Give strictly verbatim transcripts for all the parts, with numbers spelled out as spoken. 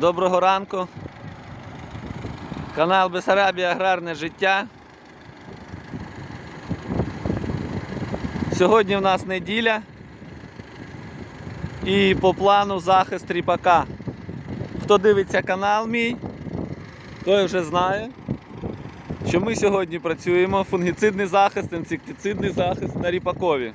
Доброго ранку. Канал Бессарабія Аграрне життя. Сьогодні в нас неділя і по плану захист ріпака. Хто дивиться канал мій, той вже знає, що ми сьогодні працюємо фунгіцидний захист, інсектицидний захист на ріпакові.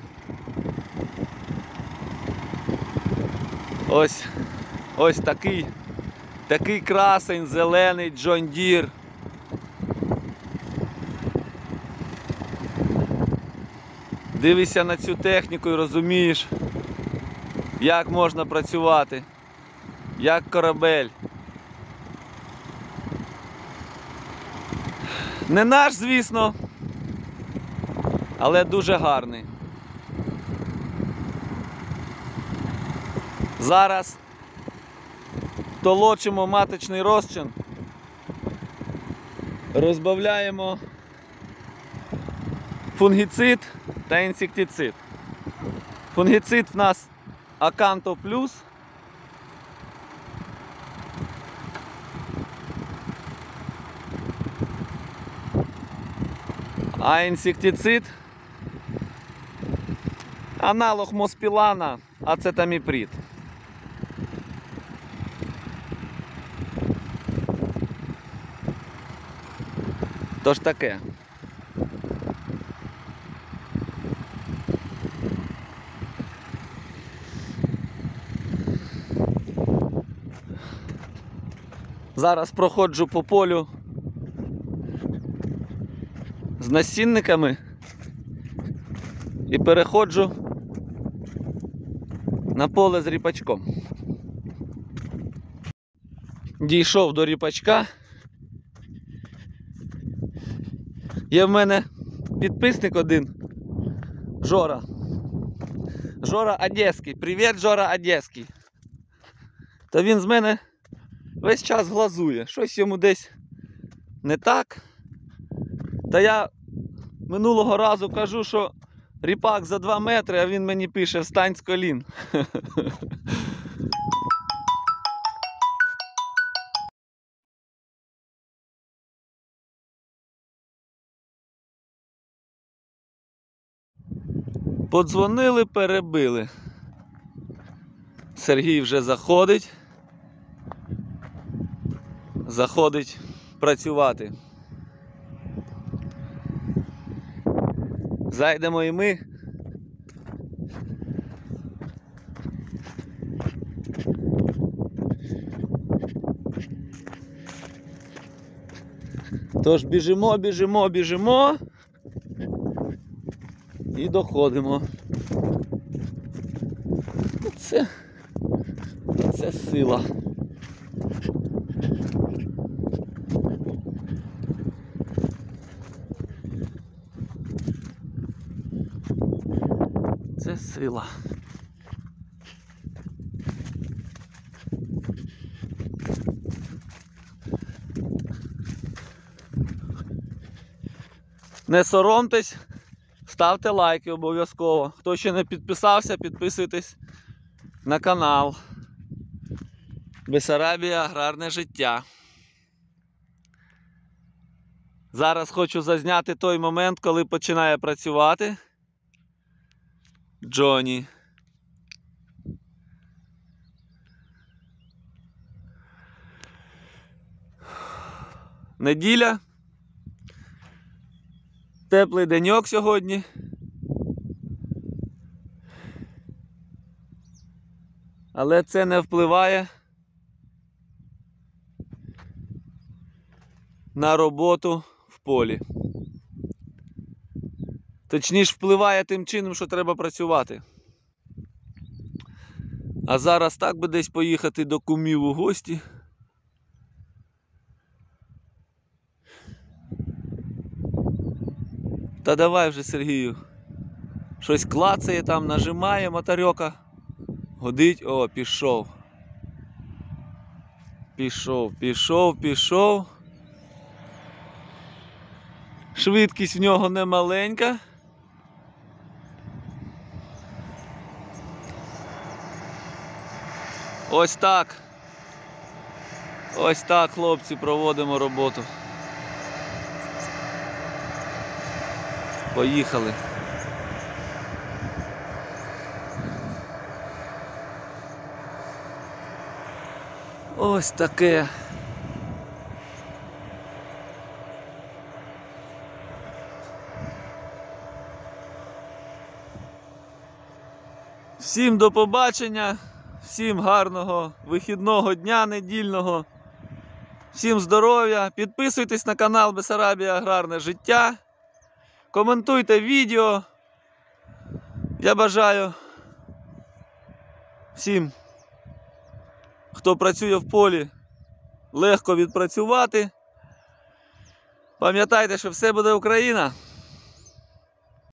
Ось, ось такий, такий красень зелений John Deere. Дивишся на цю техніку і розумієш, як можна працювати, як корабель. Не наш, звісно, але дуже гарний. Зараз толочимо маточний розчин, розбавляємо фунгіцид та інсектицид. Фунгіцид в нас Аканто Плюс. А інсектицид аналог Моспілана, ацетаміприд. Тож таке. Зараз проходжу по полю з насінниками і переходжу на поле з ріпачком. Дійшов до ріпачка. Є в мене підписник один, Жора. Жора Одеський. Привіт, Жора Одеський. Та він з мене весь час глазує. Щось йому десь не так. Та я минулого разу кажу, що ріпак за два метри, а він мені пише: встань з колін. Подзвонили, перебили. Сергій вже заходить. Заходить працювати. Зайдемо і ми. Тож біжимо, біжимо, біжимо і доходимо. Це, це сила. Це сила. Не соромтесь, ставте лайки обов'язково. Хто ще не підписався, підписуйтесь на канал Бессарабія Аграрне життя. Зараз хочу зазняти той момент, коли починає працювати Джоні. Неділя. Теплий деньок сьогодні. Але це не впливає на роботу в полі. Точніше, впливає тим чином, що треба працювати. А зараз так би десь поїхати до кумів у гості. Та давай вже, Сергію. Щось клацає там, нажимає моторьока. Годить, о, пішов. Пішов, пішов, пішов. Швидкість в нього не маленька. Ось так. Ось так, хлопці, проводимо роботу. Поїхали. Ось таке. Всім до побачення, всім гарного вихідного дня недільного, всім здоров'я, підписуйтесь на канал Бессарабія Аграрне життя, коментуйте відео. Я бажаю всім, хто працює в полі, легко відпрацювати. Пам'ятайте, що все буде Україна.